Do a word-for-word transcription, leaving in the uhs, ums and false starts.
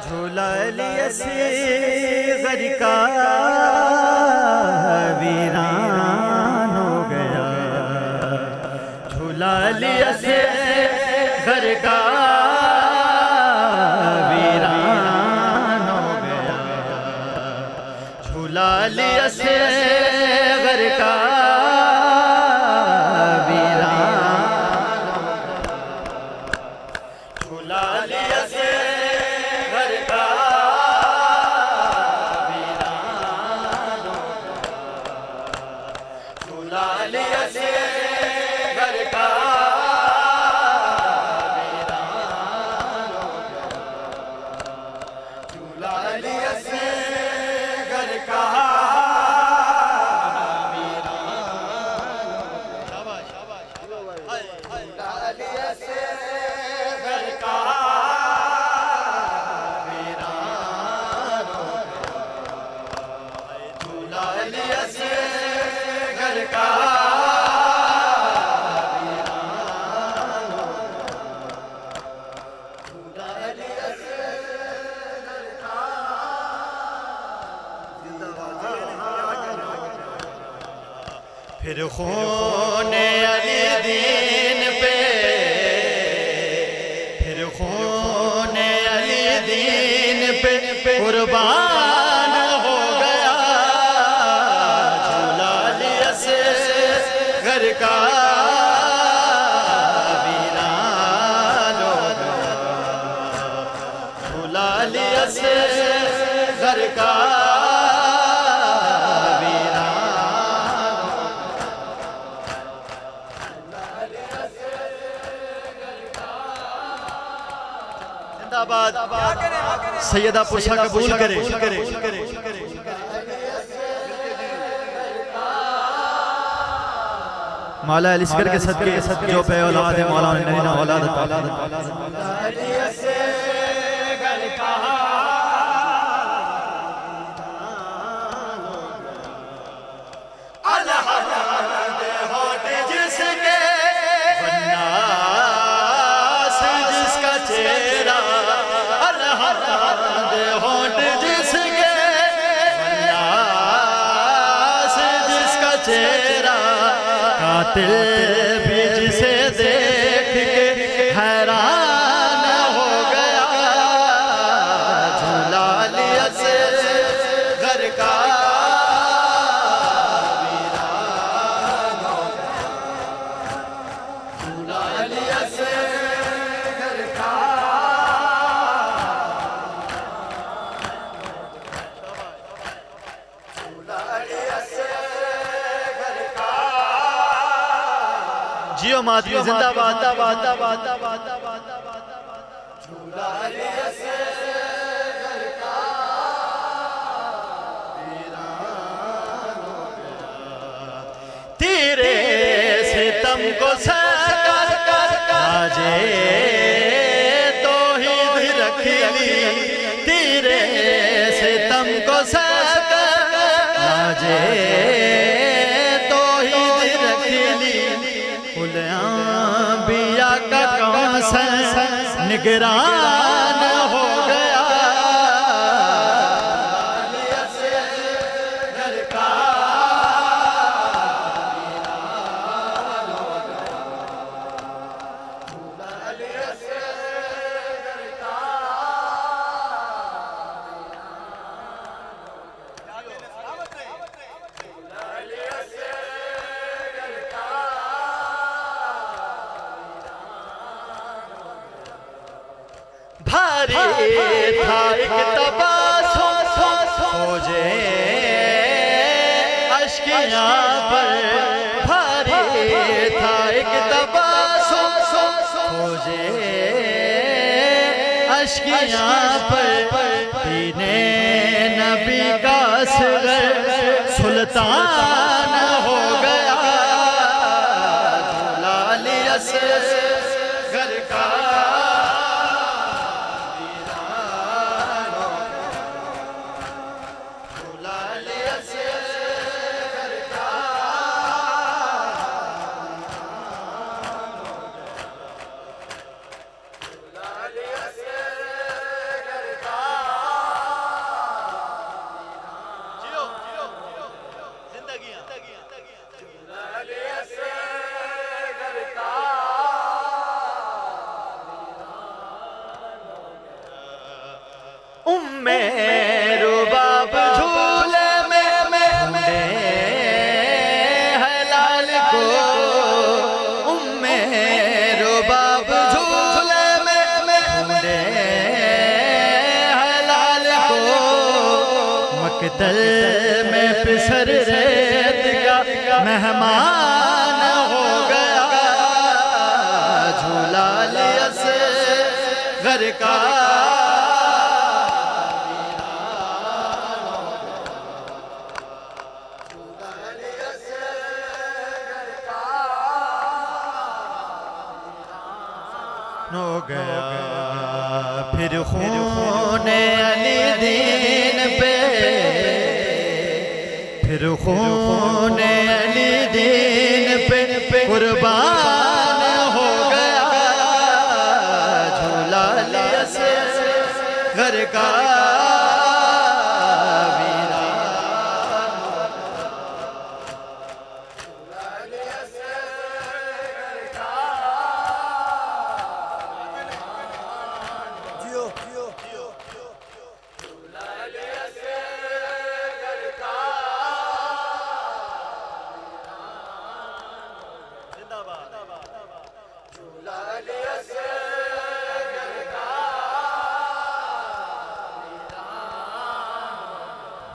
झूला लिया से घर का वीरान हो गया, झूला लिया से घर का वीरान हो गया, झूला लिया से घर का फिर खूने अली दीन पे, फिर खूने अली दीन पे कुर्बान हो गया, झूला लिया से घर का वीरान हो गया, झूला लिया से घर का सैयदा पुरसा कबूल करे, मौला अलीसगर के सदके जो पे औलाद है मौला ने नरीना औलाद कातिल भी जिसे देख के हैरान हो गया, झूला लिया से घर का वीरान हो गया, झूला लिया से घर का झूला लिया से जियो मातमी जिंदाबाद, झूला लिया से घर का वीरान हो गया, तेरे सितम को सहकर राजे तौहीद रख ली, तेरे सितम को सहकर राजे निगरान हो गया, घर का वीरान हो गया, झूला लिया से घर का झूला लिया से घर का भारी था एक तबासुम खोजे अश्कियाँ पर, भारी था एक तबासुम खोजे अश्कियाँ पर, दीने नबी का असगर सुल्तान हो गया, झूला लिया से घर का उम्मे रुबाब झूले में में है लाल को, उम्मे रुबाब झूले में में है लाल को, मकतल में पिसर रेत का मेहमान हो गया, झूला लिया से घर का हो गया। फिर खूने अली दीन पे, फिर खूने अली दीन पे कुर्बान हो गया, झूला लिया से घर का